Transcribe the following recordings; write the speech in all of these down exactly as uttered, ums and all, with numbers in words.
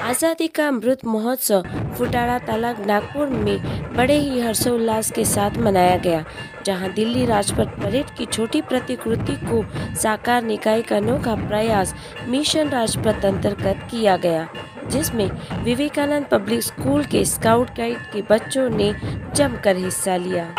आज़ादी का अमृत महोत्सव फुटाड़ा तालाब नागपुर में बड़े ही हर्षोल्लास के साथ मनाया गया, जहां दिल्ली राजपथ परेड की छोटी प्रतिकृति को साकार निकाय का अनोखा प्रयास मिशन राजपथ अंतर्गत किया गया, जिसमें विवेकानंद पब्लिक स्कूल के स्काउट गाइड के बच्चों ने जमकर हिस्सा लिया।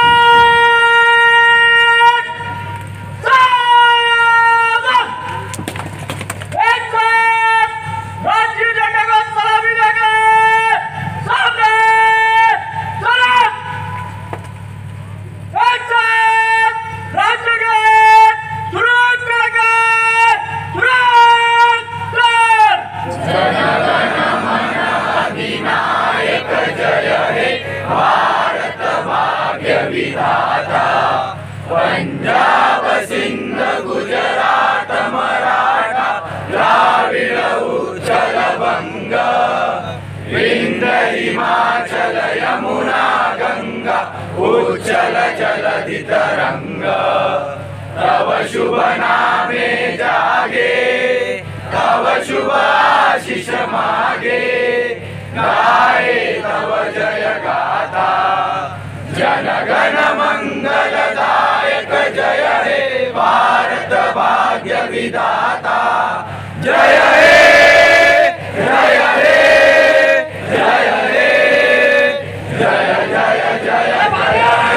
पंजाब सिंध गुजरात मराठा द्राविड़ उच्चल बंग विंध्य हिमाचल यमुना गंगा उच्चल जलधि तरंग तव शुभ नामे जागे तव शुभ आशीष मागे गाए तव जय गाथा जन गण मंगलदायक जय हे भारत भाग्य विधाता जय हे जय हे जय हे जय जय जय जय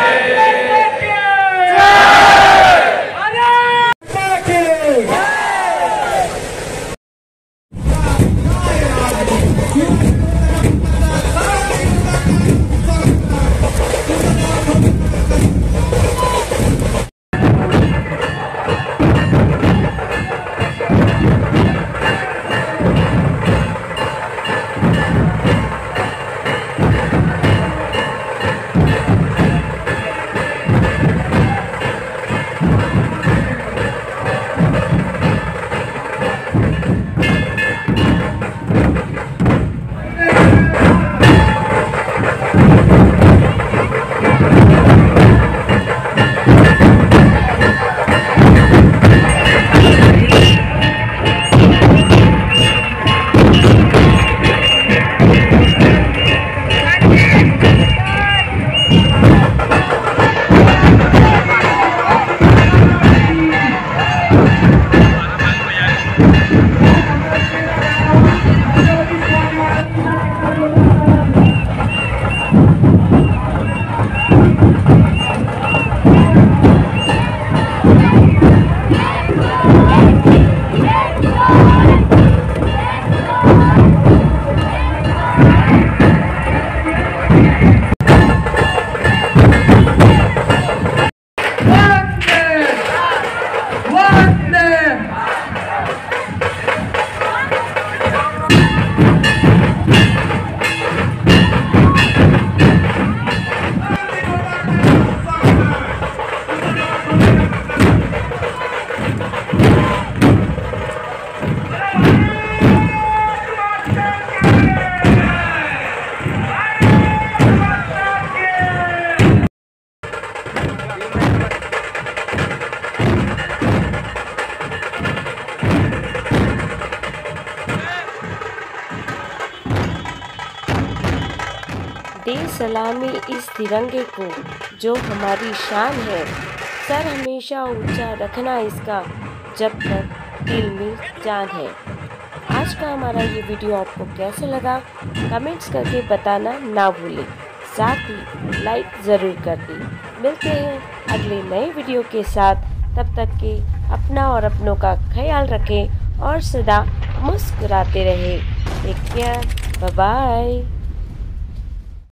दे सलामी इस तिरंगे को जो हमारी शान है, सर हमेशा ऊंचा रखना इसका जब तक दिल में जान है। आज का हमारा ये वीडियो आपको कैसा लगा कमेंट्स करके बताना ना भूलें, साथ ही लाइक ज़रूर कर दें। मिलते हैं अगले नए वीडियो के साथ, तब तक के अपना और अपनों का ख्याल रखें और सदा मुस्कुराते रहें। Take care, bye bye.